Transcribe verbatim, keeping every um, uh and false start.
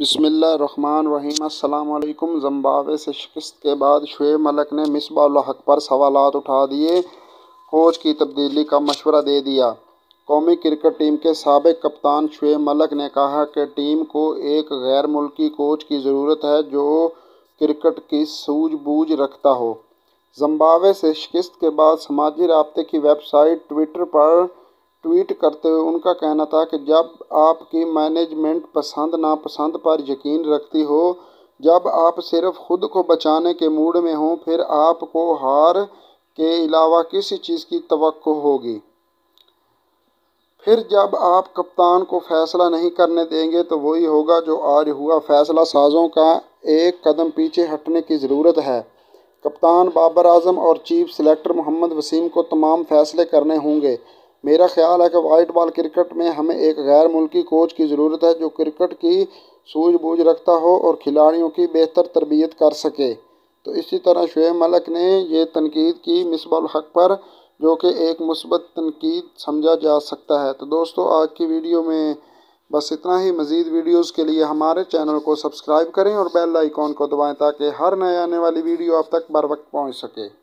بسم اللہ الرحمن الرحیم۔ السلام علیکم۔ زمبابوے سے شکست کے بعد شعیب ملک نے مصباح الحق پر سوالات اٹھا دیے، کوچ کی تبدیلی کا مشورہ دے دیا۔ قومی کرکٹ ٹیم کے سابق کپتان شعیب ملک نے کہا کہ ٹیم کو ایک غیر ملکی کوچ کی ضرورت ہے جو کرکٹ کی سوجھ بوجھ رکھتا ہو۔ زمبابوے سے شکست کے بعد سماجی رابطے کی ویب سائٹ ٹوئٹر پر ٹویٹ کرتے ہوئے ان کا کہنا تھا کہ جب آپ کی مینجمنٹ پسند ناپسند پر یقین رکھتی ہو، جب آپ صرف خود کو بچانے کے موڈ میں ہوں، پھر آپ کو ہار کے علاوہ کسی چیز کی توقع ہوگی۔ پھر جب آپ کپتان کو فیصلہ نہیں کرنے دیں گے تو وہی ہوگا جو آج ہوا۔ فیصلہ سازوں کا ایک قدم پیچھے ہٹنے کی ضرورت ہے۔ کپتان بابر اعظم اور چیف سلیکٹر محمد وسیم کو تمام فیصلے کرنے ہوں گے۔ میرا خیال ہے کہ وائٹ بال کرکٹ میں ہمیں ایک غیر ملکی کوچ کی ضرورت ہے جو کرکٹ کی سوجھ بوجھ رکھتا ہو اور کھلاڑیوں کی بہتر تربیت کر سکے۔ تو اسی طرح شعیب ملک نے یہ تنقید کی مصباح الحق پر، جو کہ ایک مثبت تنقید سمجھا جا سکتا ہے۔ تو دوستو، آج کی ویڈیو میں بس اتنا ہی۔ مزید ویڈیوز کے لیے ہمارے چینل کو سبسکرائب کریں اور بیل آئیکن کو دبائیں تاکہ ہر نئے آنے والی ویڈیو آپ تک بر وقت پہنچ سکے۔